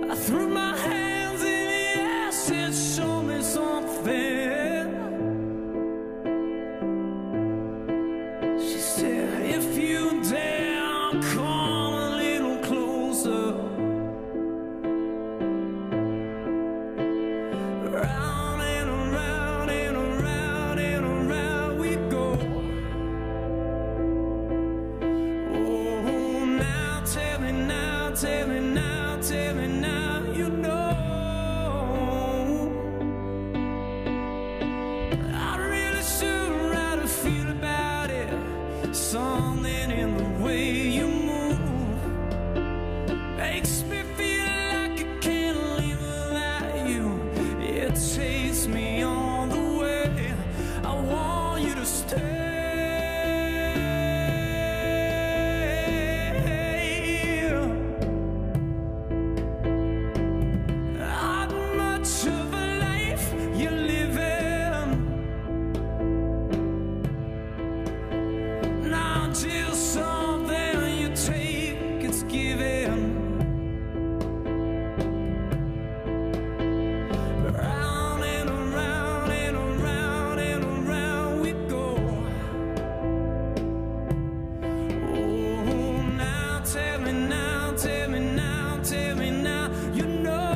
I threw my hands in the air, said, show me something. She said, if you dare, come a little closer. Round and around and around and around we go. Oh, now tell me now, tell me now, tell me now, you know. I really sure how to feel about it. Something in the way you move makes me feel like I can't live without you. It takes me all the way. I want you to stay. Not much of a life you're living. Not just something you take, it's given. Round and around and around and around we go. Oh, now tell me now, tell me now, tell me now, you know.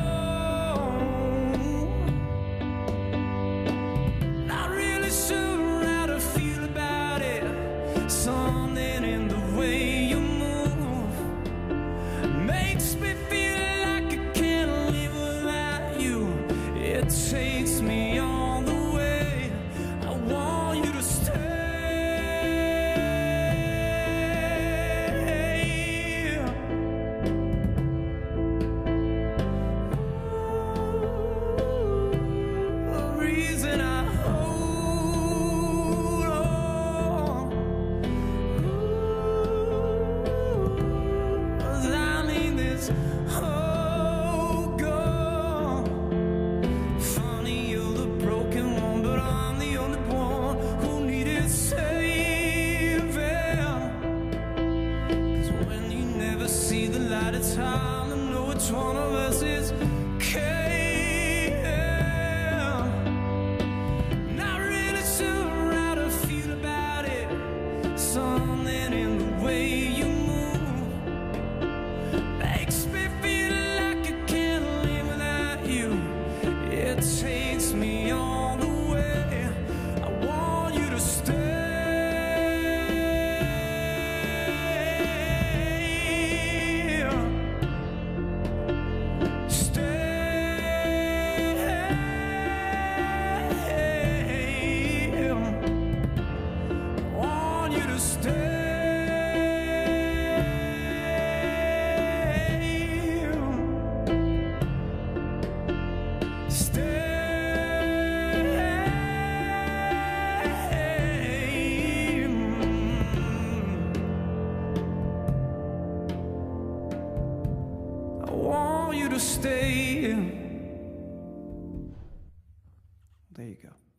Not really sure how to feel about it. Something in the way you move makes me feel like I can't live without you. It takes me all the way. I want you to stay. The reason I hold on, 'cause I need this whole girl. Funny, you're the broken one, but I'm the only one who needed saving. 'Cause when you never see the light, it's hard to know which one of us is caring. Not really sure how to feel about it. Something in the way you move makes me feel like I can't live without you. It takes me all the way. I want you to stay. Stay. I want you to stay. I want you to stay. There you go.